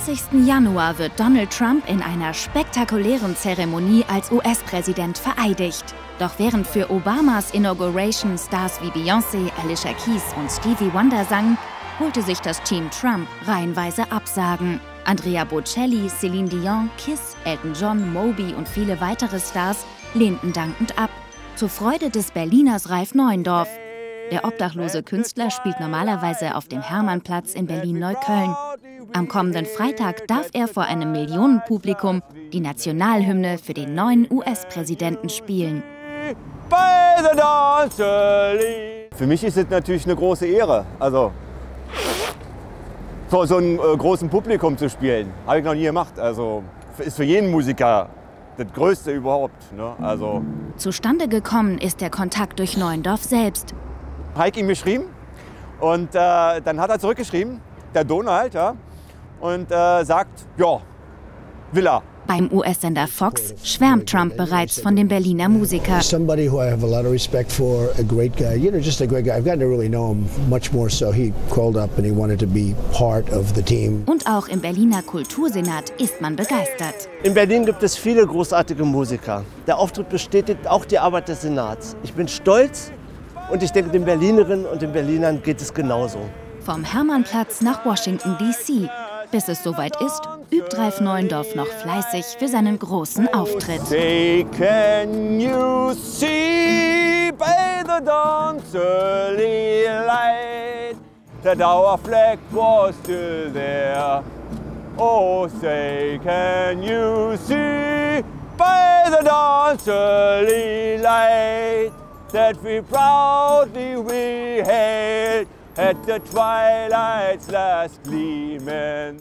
20. Januar wird Donald Trump in einer spektakulären Zeremonie als US-Präsident vereidigt. Doch während für Obamas Inauguration Stars wie Beyoncé, Alicia Keys und Stevie Wonder sangen, holte sich das Team Trump reihenweise Absagen. Andrea Bocelli, Celine Dion, Kiss, Elton John, Moby und viele weitere Stars lehnten dankend ab. Zur Freude des Berliners Ralf Neuendorf. Der obdachlose Künstler spielt normalerweise auf dem Hermannplatz in Berlin-Neukölln. Am kommenden Freitag darf er vor einem Millionenpublikum die Nationalhymne für den neuen US-Präsidenten spielen. Für mich ist es natürlich eine große Ehre, also vor so einem großen Publikum zu spielen. Habe ich noch nie gemacht. Also ist für jeden Musiker das Größte überhaupt. Ne? Also Zustande gekommen ist der Kontakt durch Neuendorf selbst. Heike ihm geschrieben und dann hat er zurückgeschrieben, der Donald, ja, und sagt, ja, will er. Beim US-Sender Fox schwärmt Trump bereits von dem Berliner Musiker. Somebody who I have a lot of respect for, a great guy, just a great guy. I've gotten to really know him much more so. He called up and he wanted to be part of the team. Und auch im Berliner Kultursenat ist man begeistert. In Berlin gibt es viele großartige Musiker. Der Auftritt bestätigt auch die Arbeit des Senats. Ich bin stolz und ich denke, den Berlinerinnen und den Berlinern geht es genauso. Vom Hermannplatz nach Washington D.C. Bis es soweit ist, übt Ralf Neuendorf noch fleißig für seinen großen Auftritt. Say, can you see by the dawn's early light that our flag was still there? Oh, say, can you see by the dawn's early light that we proudly we hailed at the twilight's last gleaming?